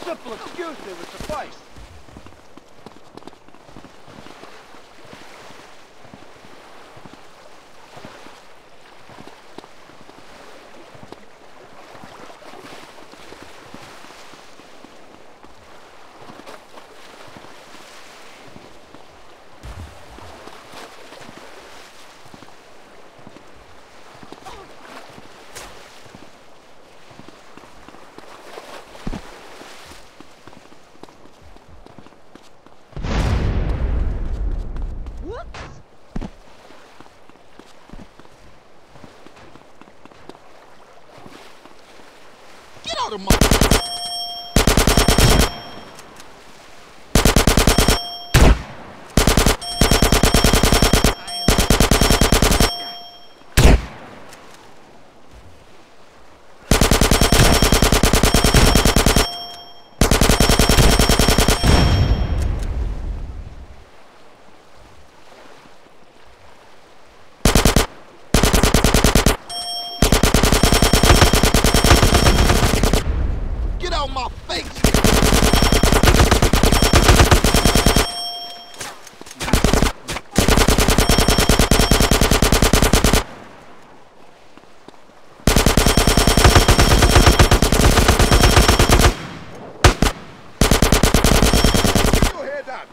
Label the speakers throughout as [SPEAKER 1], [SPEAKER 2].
[SPEAKER 1] simple excuse they would suffice.
[SPEAKER 2] Get out of my... Get out my face! Get your head down!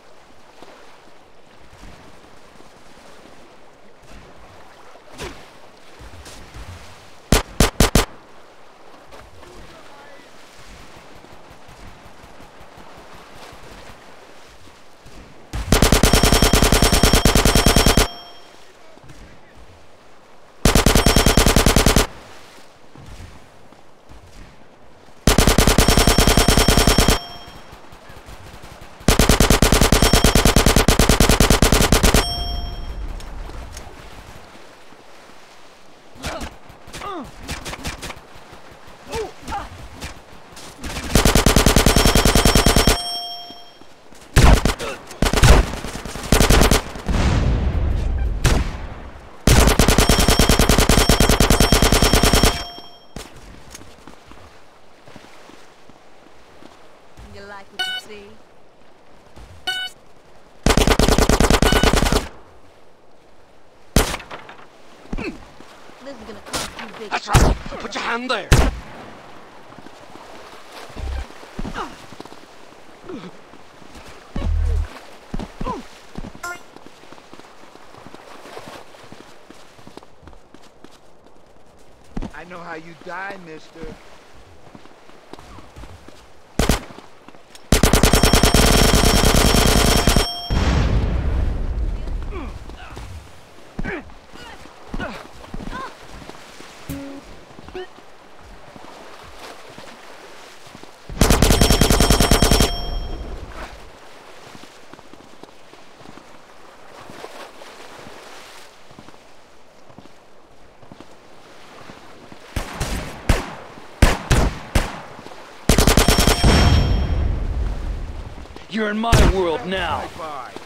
[SPEAKER 3] You like what you see? This is gonna cost you big.
[SPEAKER 2] That's right! Put your hand there!
[SPEAKER 1] I know how you die, mister.
[SPEAKER 4] You're in my world now.
[SPEAKER 1] Bye-bye.